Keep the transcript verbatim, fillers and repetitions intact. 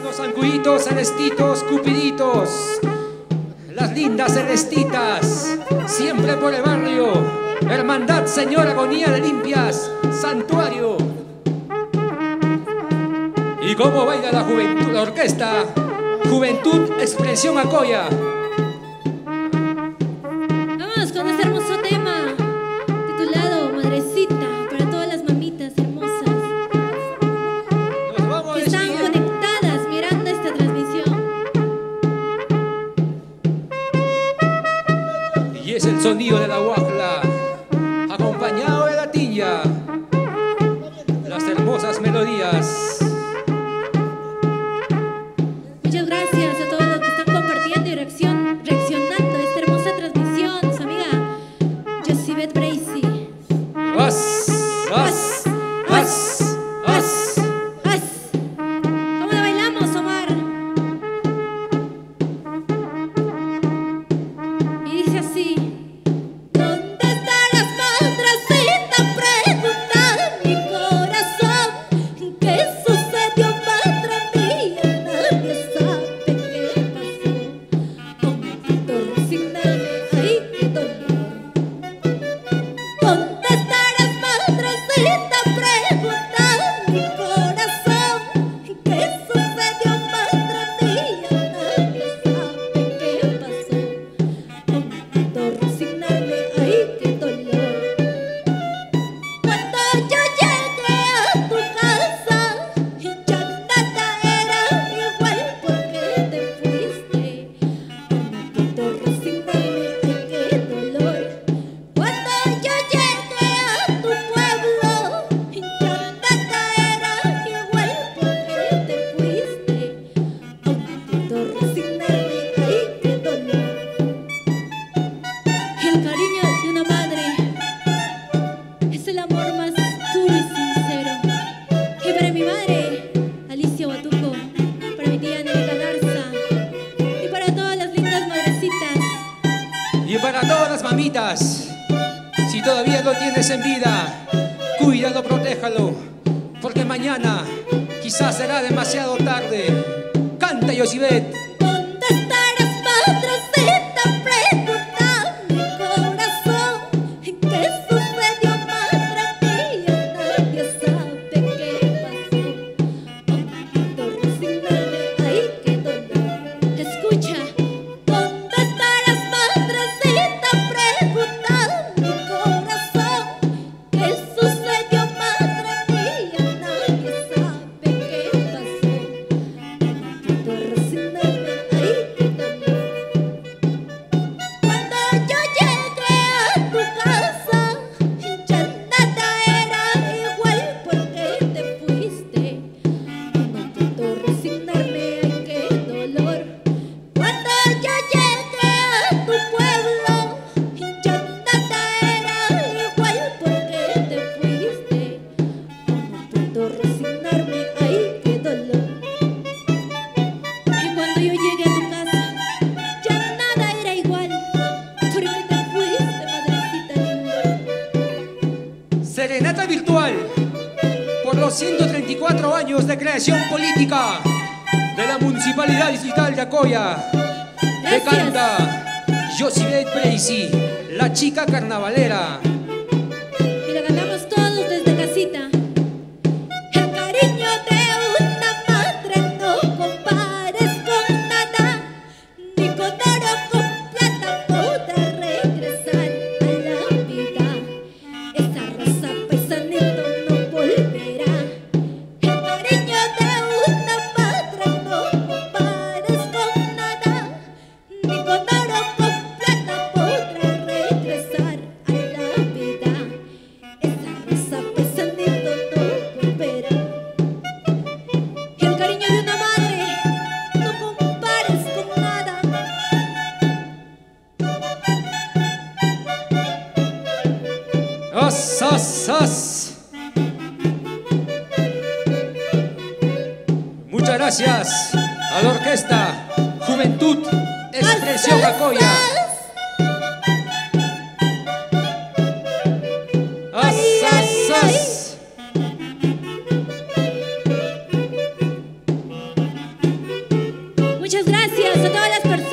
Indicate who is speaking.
Speaker 1: Los zancuditos, celestitos, cupiditos, las lindas celestitas, siempre por el barrio. Hermandad, Señor, agonía de limpias, santuario. Y cómo baila la juventud, la orquesta, Juventud Expresión Acoya.
Speaker 2: Vamos con este hermoso tema titulado Madrecita, para todas las mamitas hermosas
Speaker 1: Nos vamos
Speaker 2: que están
Speaker 1: despidiendo.
Speaker 2: conectadas mirando esta transmisión.
Speaker 1: Y es el sonido de la guajla, acompañado de la tilla, las hermosas melodías.
Speaker 2: Muchas gracias a todos los que están compartiendo y reaccion, reaccionando a esta hermosa transmisión. Su amiga Josibeth Bracy.
Speaker 1: ¡As! ¡As! ¡As! ¡As!
Speaker 2: ¡As! ¿Cómo la bailamos, Omar? Y dice así: ¿dónde estarás, madrecita? Pregunta mi corazón. ¿Qué sucedió, madre mía? Nadie sabe qué pasó. Momentito resignarme, ay, qué dolor. ¿Dónde estarás, madrecita? Pregunta mi corazón. ¿Qué sucedió, madre mía? Nadie sabe qué pasó. Momentito resignarme, ay, qué dolor. Cuando yo llegué a tu casa, ya nada era igual porque te fuiste. Momentito resignarme, ay, qué dolor. Cuando yo llegué a tu pueblo, ya nada era igual porque te fuiste. Momentito resignarme, ay, qué dolor. El cariño de una madre es el amor más puro y sincero. Y para mi madre, Alicia Huatuco, para mi tía Nelly Garza, y para todas las lindas madrecitas,
Speaker 1: Y para todas las mamitas, si todavía lo tienes en vida, cuídalo, protéjalo, porque mañana quizás será demasiado tarde. Canta, Josibeth.
Speaker 2: ¿dónde estarás, madrecita? Pregunta mi corazón. ¿Qué sucedió, madre mía? Nadie sabe qué pasó. Momentito resignarme, ay, qué dolor. Escucha. ¿Dónde estarás, madrecita? Pregunta mi corazón. ¿Qué sucedió, madre mía? Nadie sabe qué pasó. Momentito resignarme, ay, qué dolor. Cuando yo llegué a tu casa, ya nada era igual porque te fuiste. Momentito resignarme, ay, qué dolor. Cuando yo llegué a tu pueblo, ya nada era igual porque te fuiste. Momentito resignarme, ay, qué dolor. Y cuando yo llegué a tu casa, ya nada era igual porque te fuiste, madrecita linda.
Speaker 1: Serenata virtual por los ciento treinta y cuatro años de creación política de la Municipalidad Distrital de Acoya. Que
Speaker 2: Gracias.
Speaker 1: canta Josibeth Bracy, la chica carnavalera.
Speaker 2: Y la ganamos todos desde casita. El cariño de una madre no compares con nada, ni con oro, con plata podrá regresar a la vida. Esa rosa paisanito no volverá. El cariño de una madre no compares con nada, ni con oro, con plata podrá regresar a la vida. Esa rosa paisanito no volverá. El cariño de una madre no compares con nada.
Speaker 1: ¡As, as, as! Muchas gracias a la orquesta Juventud Expresión Acoya. ¡As, as, as!
Speaker 2: a todas las personas